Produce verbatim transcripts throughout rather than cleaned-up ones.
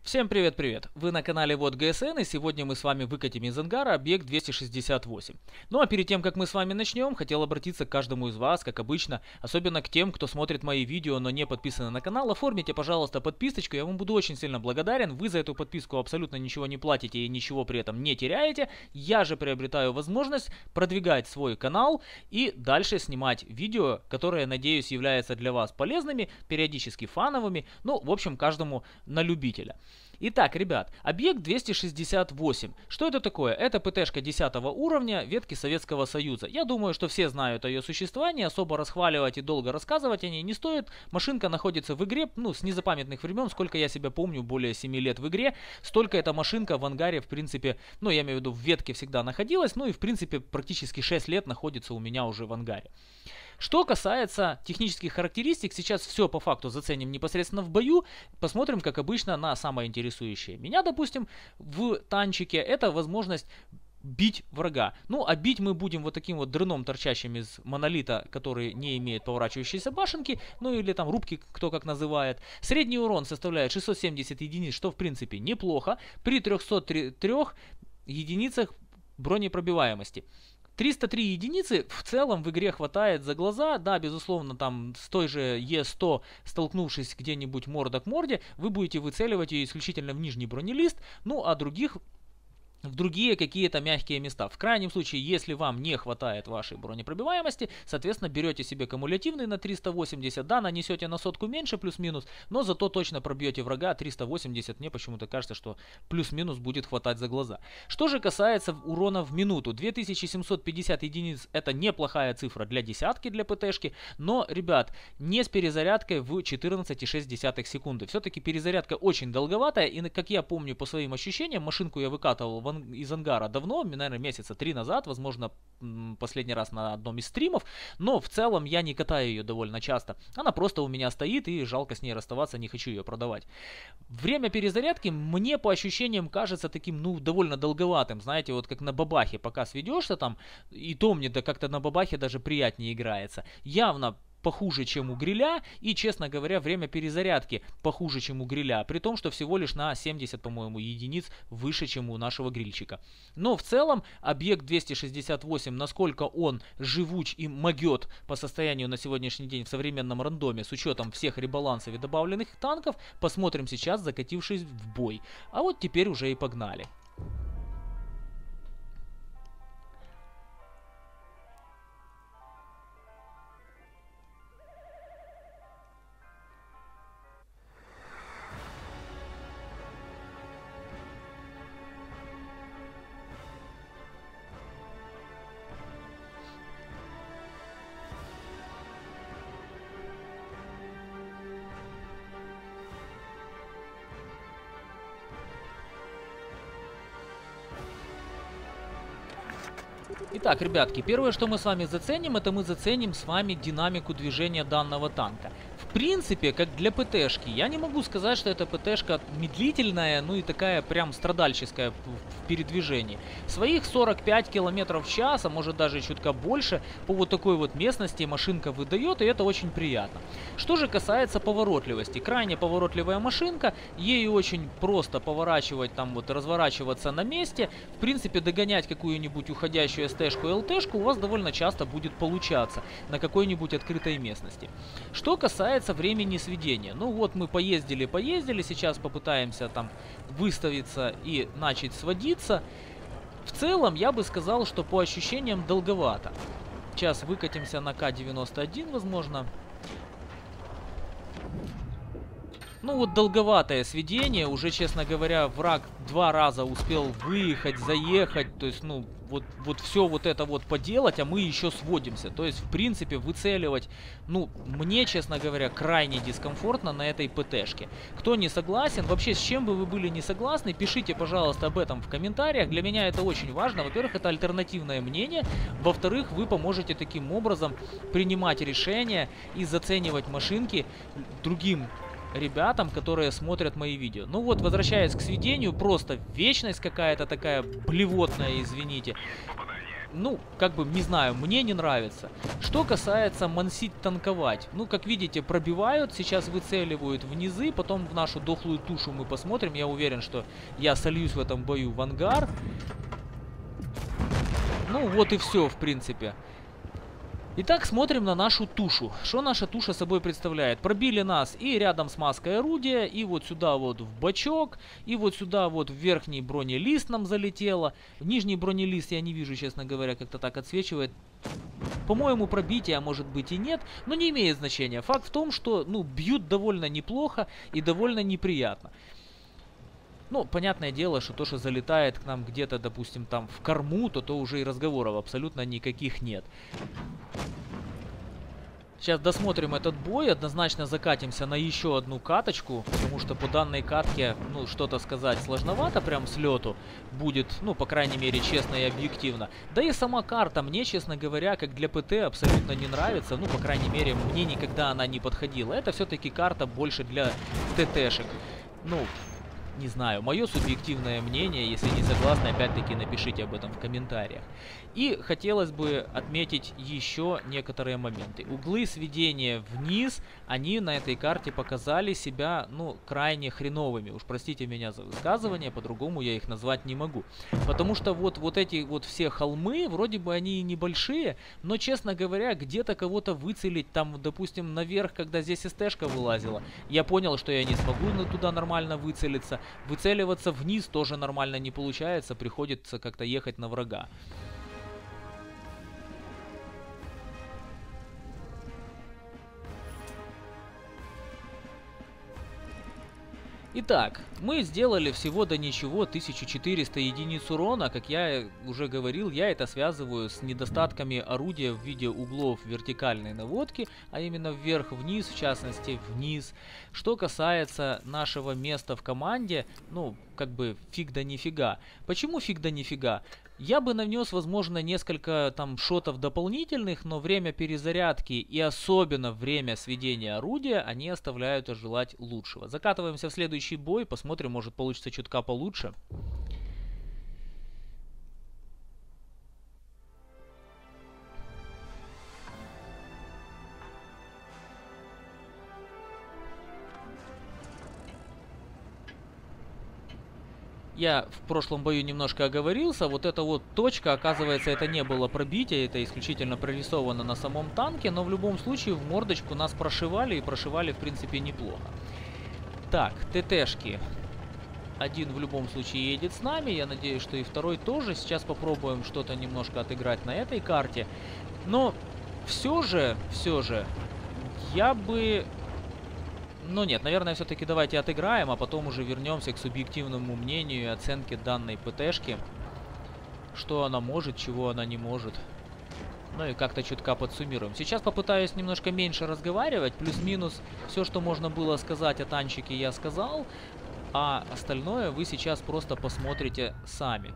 Всем привет-привет! Вы на канале Вот ГСН, и сегодня мы с вами выкатим из ангара объект двести шестьдесят восемь. Ну а перед тем, как мы с вами начнем, хотел обратиться к каждому из вас, как обычно, особенно к тем, кто смотрит мои видео, но не подписаны на канал. Оформите, пожалуйста, подписочку, я вам буду очень сильно благодарен. Вы за эту подписку абсолютно ничего не платите и ничего при этом не теряете. Я же приобретаю возможность продвигать свой канал и дальше снимать видео, которые, надеюсь, являются для вас полезными, периодически фановыми, ну, в общем, каждому на любителя. Итак, ребят, объект двести шестьдесят восемь. Что это такое? Это ПТшка десятого уровня ветки Советского Союза. Я думаю, что все знают о ее существовании, особо расхваливать и долго рассказывать о ней не стоит. Машинка находится в игре, ну, с незапамятных времен, сколько я себя помню, более семи лет в игре. Столько эта машинка в ангаре, в принципе, ну, я имею в виду, в ветке всегда находилась, ну и, в принципе, практически шесть лет находится у меня уже в ангаре. Что касается технических характеристик, сейчас все по факту заценим непосредственно в бою. Посмотрим, как обычно, на самое интересующее меня, допустим, в танчике. Это возможность бить врага. Ну, а бить мы будем вот таким вот дрыном, торчащим из монолита, который не имеет поворачивающейся башенки, ну или там рубки, кто как называет. Средний урон составляет шестьсот семьдесят единиц, что в принципе неплохо, при трёхстах трёх единицах бронепробиваемости. триста три единицы в целом в игре хватает за глаза. Да, безусловно, там с той же Е сто, столкнувшись где-нибудь морда к морде, вы будете выцеливать ее исключительно в нижний бронелист, ну а других в другие какие-то мягкие места. В крайнем случае, если вам не хватает вашей бронепробиваемости, соответственно, берете себе кумулятивный на триста восемьдесят, да, нанесете на сотку меньше, плюс-минус, но зато точно пробьете врага триста восемьдесят, мне почему-то кажется, что плюс-минус будет хватать за глаза. Что же касается урона в минуту, две тысячи семьсот пятьдесят единиц это неплохая цифра для десятки, для ПТшки, но, ребят, не с перезарядкой в четырнадцать целых шесть десятых секунды. Все-таки перезарядка очень долговатая, и, как я помню по своим ощущениям, машинку я выкатывал в из ангара давно, наверное, месяца три назад, возможно, последний раз на одном из стримов, но в целом я не катаю ее довольно часто. Она просто у меня стоит, и жалко с ней расставаться, не хочу ее продавать. Время перезарядки мне по ощущениям кажется таким, ну, довольно долговатым, знаете, вот как на бабахе, пока сведешься там, и то мне да как-то на бабахе даже приятнее играется. Явно похуже, чем у гриля, и, честно говоря, время перезарядки похуже, чем у гриля, при том, что всего лишь на семьдесят, по-моему, единиц выше, чем у нашего грильчика. Но в целом объект двести шестьдесят восемь, насколько он живуч и могет по состоянию на сегодняшний день в современном рандоме, с учетом всех ребалансов и добавленных танков, посмотрим сейчас, закатившись в бой. А вот теперь уже и погнали. Итак, ребятки, первое, что мы с вами заценим, это мы заценим с вами динамику движения данного танка. В принципе, как для ПТшки, я не могу сказать, что эта ПТшка медлительная, ну и такая прям страдальческая в передвижении. Своих сорок пять километров в час, а может даже чутка больше, по вот такой вот местности машинка выдает, и это очень приятно. Что же касается поворотливости, крайне поворотливая машинка, ею очень просто поворачивать, там вот разворачиваться на месте, в принципе догонять какую-нибудь уходящую СТ-шку и ЛТ-шку у вас довольно часто будет получаться на какой-нибудь открытой местности. Что касается времени сведения, ну вот мы поездили-поездили, сейчас попытаемся там выставиться и начать сводиться. В целом я бы сказал, что по ощущениям долговато. Сейчас выкатимся на К девяносто один, возможно. Ну вот долговатое сведение, уже, честно говоря, враг два раза успел выехать, заехать, то есть, ну, вот, вот все вот это вот поделать, а мы еще сводимся. То есть, в принципе, выцеливать, ну, мне, честно говоря, крайне дискомфортно на этой ПТшке. Кто не согласен, вообще, с чем бы вы были не согласны, пишите, пожалуйста, об этом в комментариях. Для меня это очень важно. Во-первых, это альтернативное мнение. Во-вторых, вы поможете таким образом принимать решения и заценивать машинки другим ребятам, которые смотрят мои видео. Ну вот, возвращаясь к сведению, просто вечность какая-то такая блевотная, извините. ну, как бы, не знаю, мне не нравится. Что касается мансить танковать, ну, как видите, пробивают, сейчас выцеливают в низы, потом в нашу дохлую тушу мы посмотрим. Я уверен, что я сольюсь в этом бою в ангар. Ну, вот и все, в принципе. Итак, смотрим на нашу тушу. Что наша туша собой представляет? Пробили нас и рядом с маской орудия, и вот сюда вот в бачок, и вот сюда вот в верхний бронелист нам залетело. В нижний бронелист я не вижу, честно говоря, как-то так отсвечивает. По-моему, пробития, может быть, и нет, но не имеет значения. Факт в том, что, ну, бьют довольно неплохо и довольно неприятно. Ну, понятное дело, что то, что залетает к нам где-то, допустим, там в корму, то то уже и разговоров абсолютно никаких нет. Сейчас досмотрим этот бой, однозначно закатимся на еще одну каточку, потому что по данной катке, ну, что-то сказать сложновато прям с лету будет, ну, по крайней мере, честно и объективно. Да и сама карта мне, честно говоря, как для ПТ абсолютно не нравится, ну, по крайней мере, мне никогда она не подходила. Это все-таки карта больше для ТТшек. Ну, не знаю, мое субъективное мнение, если не согласны, опять-таки напишите об этом в комментариях. И хотелось бы отметить еще некоторые моменты. Углы сведения вниз, они на этой карте показали себя, ну, крайне хреновыми. Уж простите меня за высказывание, по-другому я их назвать не могу. Потому что вот, вот эти вот все холмы, вроде бы они и небольшие, но, честно говоря, где-то кого-то выцелить, там, допустим, наверх, когда здесь СТшка вылазила, я понял, что я не смогу туда нормально выцелиться. Выцеливаться вниз тоже нормально не получается, приходится как-то ехать на врага. Итак, мы сделали всего до ничего тысячу четыреста единиц урона. Как я уже говорил, я это связываю с недостатками орудия в виде углов вертикальной наводки, а именно вверх-вниз, в частности вниз. Что касается нашего места в команде, ну, как бы фиг да нифига. Почему фиг да нифига? Я бы нанес, возможно, несколько там шотов дополнительных, но время перезарядки и особенно время сведения орудия, они оставляют желать лучшего. Закатываемся в следующий бой, посмотрим, может получится чутка получше. Я в прошлом бою немножко оговорился, вот эта вот точка, оказывается, это не было пробитие, это исключительно прорисовано на самом танке, но в любом случае в мордочку нас прошивали и прошивали, в принципе, неплохо. Так, ТТшки. Один в любом случае едет с нами, я надеюсь, что и второй тоже. Сейчас попробуем что-то немножко отыграть на этой карте. Но все же, все же, я бы... Ну нет, наверное, все-таки давайте отыграем, а потом уже вернемся к субъективному мнению и оценке данной ПТшки. Что она может, чего она не может. Ну и как-то чутка подсуммируем. Сейчас попытаюсь немножко меньше разговаривать. Плюс-минус все, что можно было сказать о танчике, я сказал. А остальное вы сейчас просто посмотрите сами.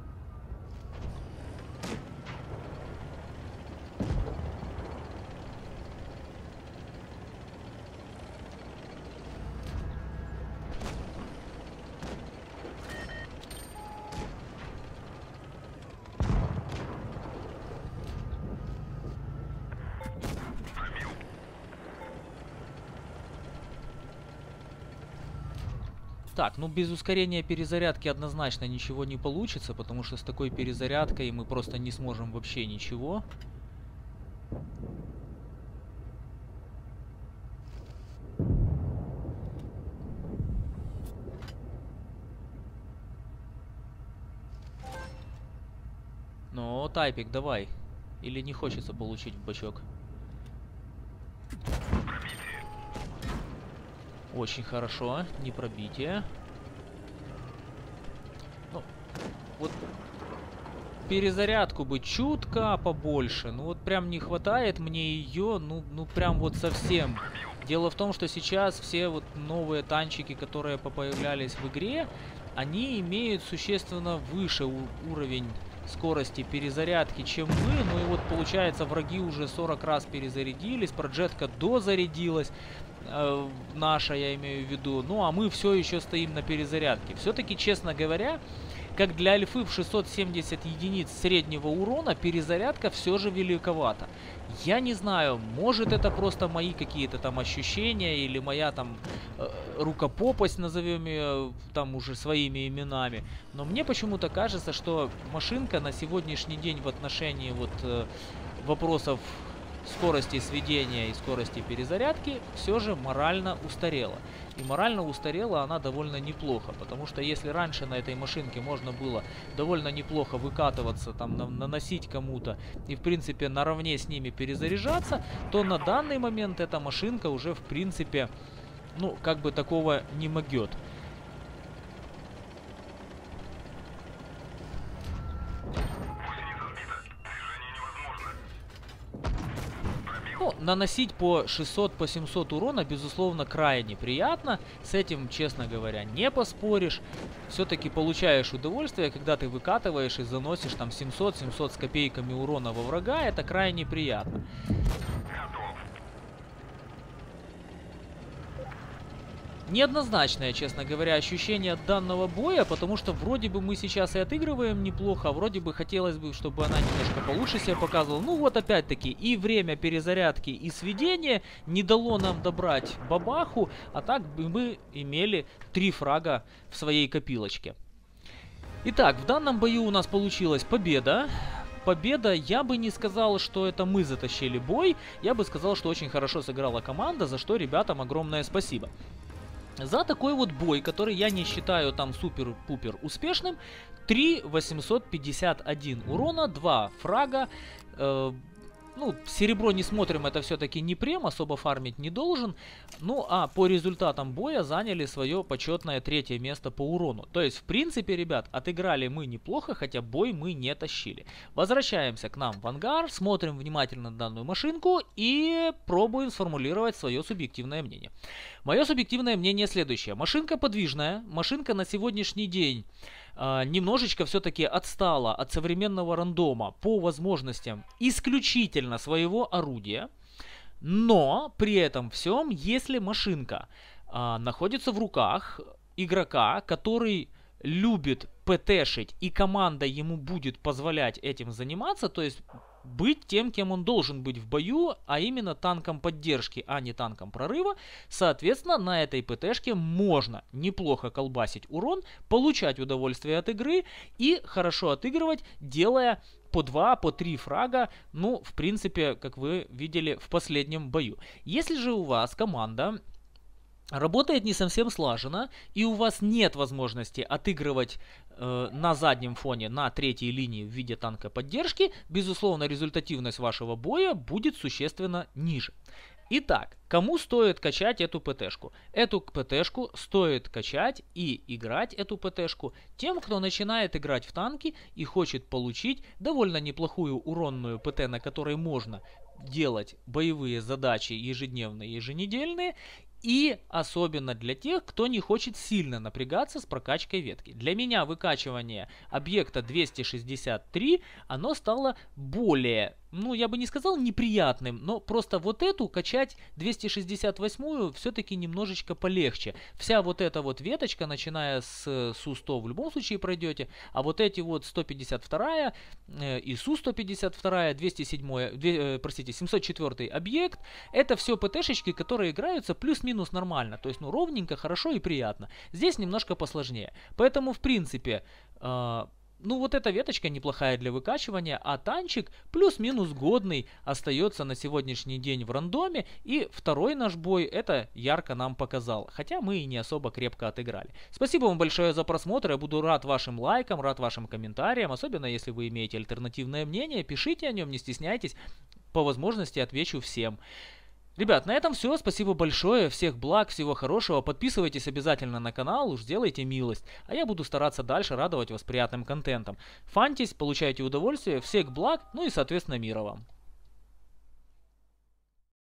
Так, ну без ускорения перезарядки однозначно ничего не получится, потому что с такой перезарядкой мы просто не сможем вообще ничего. Ну, тайпик, давай. Или не хочется получить в бачок? Очень хорошо, не пробитие. Ну, вот перезарядку бы чутка побольше. Ну вот прям не хватает мне ее, ну, ну прям вот совсем. Дело в том, что сейчас все вот новые танчики, которые появлялись в игре, они имеют существенно выше уровень скорости перезарядки, чем мы. Ну и вот получается, враги уже сорок раз перезарядились, проджетка дозарядилась. Э, наша, я имею в виду. Ну, а мы все еще стоим на перезарядке. Все-таки, честно говоря, как для альфы в шестьсот семьдесят единиц среднего урона перезарядка все же великовата. Я не знаю, может это просто мои какие-то там ощущения или моя там э, рукопопость, назовем ее там уже своими именами. Но мне почему-то кажется, что машинка на сегодняшний день в отношении вот э, вопросов скорости сведения и скорости перезарядки все же морально устарела. И морально устарела она довольно неплохо, потому что если раньше на этой машинке можно было довольно неплохо выкатываться, там на, наносить кому-то и в принципе наравне с ними перезаряжаться, то на данный момент эта машинка уже в принципе, ну, как бы такого не могет. Ну, наносить по шестьсот, по семьсот урона, безусловно, крайне приятно. С этим, честно говоря, не поспоришь. Все-таки получаешь удовольствие, когда ты выкатываешь и заносишь там семьсот, семьсот с копейками урона во врага. Это крайне приятно. Неоднозначное, честно говоря, ощущение от данного боя, потому что вроде бы мы сейчас и отыгрываем неплохо, а вроде бы хотелось бы, чтобы она немножко получше себя показывала. Ну вот опять-таки и время перезарядки, и сведения не дало нам добрать бабаху, а так бы мы имели три фрага в своей копилочке. Итак, в данном бою у нас получилась победа. Победа, я бы не сказал, что это мы затащили бой, я бы сказал, что очень хорошо сыграла команда, за что ребятам огромное спасибо. За такой вот бой, который я не считаю там супер-пупер успешным, три тысячи восемьсот пятьдесят один урона, два фрага. Э, ну, серебро не смотрим, это все-таки не прем, особо фармить не должен. Ну, а по результатам боя заняли свое почетное третье место по урону. То есть, в принципе, ребят, отыграли мы неплохо, хотя бой мы не тащили. Возвращаемся к нам в ангар, смотрим внимательно на данную машинку и пробуем сформулировать свое субъективное мнение. Мое субъективное мнение следующее. Машинка подвижная, машинка на сегодняшний день э, немножечко все-таки отстала от современного рандома по возможностям исключительно своего орудия. Но при этом всем, если машинка э, находится в руках игрока, который любит ПТшить и команда ему будет позволять этим заниматься, то есть быть тем, кем он должен быть в бою, а именно танком поддержки, а не танком прорыва. Соответственно, на этой ПТшке можно неплохо колбасить урон, получать удовольствие от игры и хорошо отыгрывать, делая по два, по три фрага, ну, в принципе, как вы видели в последнем бою. Если же у вас команда работает не совсем слаженно, и у вас нет возможности отыгрывать э, на заднем фоне, на третьей линии в виде танка поддержки, безусловно, результативность вашего боя будет существенно ниже. Итак, кому стоит качать эту ПТшку? Эту ПТшку стоит качать и играть эту ПТшку тем, кто начинает играть в танки и хочет получить довольно неплохую уронную ПТ, на которой можно делать боевые задачи ежедневные, еженедельные. И особенно для тех, кто не хочет сильно напрягаться с прокачкой ветки. Для меня выкачивание объекта двести шестьдесят три, оно стало более, ну я бы не сказал неприятным, но просто вот эту качать двести шестьдесят восьмую все-таки немножечко полегче. Вся вот эта вот веточка, начиная с Су сто в любом случае пройдете, а вот эти вот сто пятьдесят вторая э, и Су сто пятьдесят два, двести семь, э, простите, семьсот четыре объект, это все ПТшечки, которые играются плюс-минус минус нормально, то есть ну ровненько, хорошо и приятно. Здесь немножко посложнее. Поэтому в принципе, э, ну вот эта веточка неплохая для выкачивания, а танчик плюс-минус годный остается на сегодняшний день в рандоме. И второй наш бой это ярко нам показал, хотя мы и не особо крепко отыграли. Спасибо вам большое за просмотр, я буду рад вашим лайкам, рад вашим комментариям, особенно если вы имеете альтернативное мнение, пишите о нем, не стесняйтесь, по возможности отвечу всем. Ребят, на этом все. Спасибо большое. Всех благ, всего хорошего. Подписывайтесь обязательно на канал, уж сделайте милость. А я буду стараться дальше радовать вас приятным контентом. Фантись, получайте удовольствие. Всех благ, ну и соответственно мира вам.